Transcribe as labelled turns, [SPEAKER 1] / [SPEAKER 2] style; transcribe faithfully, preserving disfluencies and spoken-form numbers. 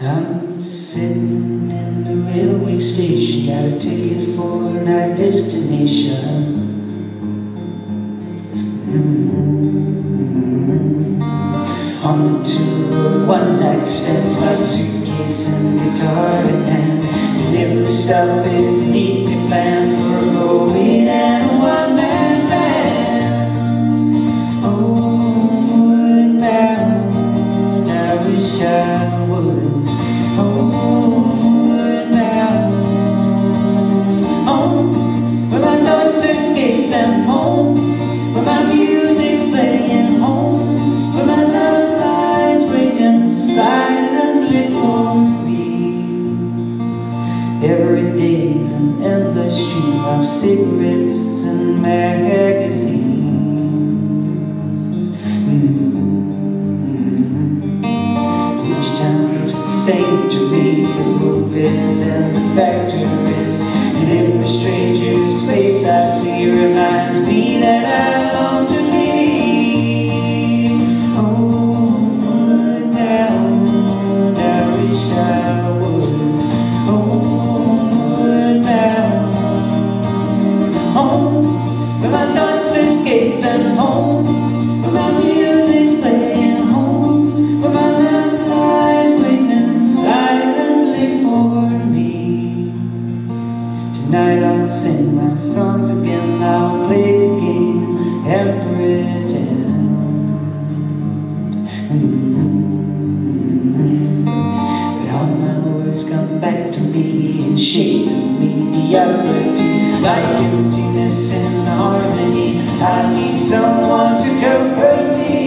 [SPEAKER 1] I'm sitting in the railway station, got a ticket for a night destination. Mm-hmm. On a tour of one night stands, my suitcase and guitar in hand, and every stop is neatly planned for a going and a one-man band. Homeward bound, I wish I was homeward bound. Home, where my thoughts escape, and home, where my music's playing, home, where my love lies waiting silently for me. Every day's an endless stream of cigarettes and magazines. Mm-hmm. Each time looks the same to me, the movies and the factories, and every stranger's face I see reminds me that I long to be homeward bound. I wish I was homeward bound. Home, where my thoughts escape, and home, where my music's playing, home, where my love lies waiting silently for me. Tonight I'll sing my songs again, I'll play the game and pretend. Mm-hmm. But all my words come back to me in shades of mediocrity, like emptiness and harmony. I need someone to comfort me.